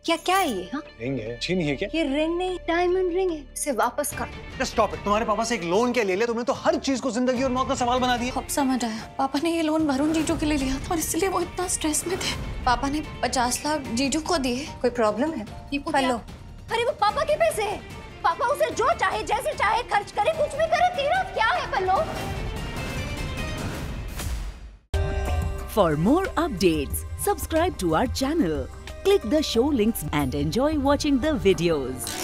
क्या क्या है ये? हाँ रिंग है, अच्छी नहीं है क्या? ये रिंग नहीं, डायमंड रिंग है। इसे वापस कर। Just stop it। तुम्हारे पापा से एक लोन क्या ले लिया तुमने? तो हर चीज को जिंदगी और मौत का सवाल बना दिया। अब समझ आया, पापा ने ये लोन वरुण जीजू के लिए लिया था और इसलिए वो इतना स्ट्रेस में थे। पापा ने 50 लाख जीजू को दिए। कोई प्रॉब्लम है? पल्लो, अरे वो पापा के पैसे है। पापा उसे जो चाहे जैसे चाहे खर्च करे, कुछ भी करे। तेरा क्या है पल्लो? For more updates, subscribe to our channel, click the show links and enjoy watching the videos.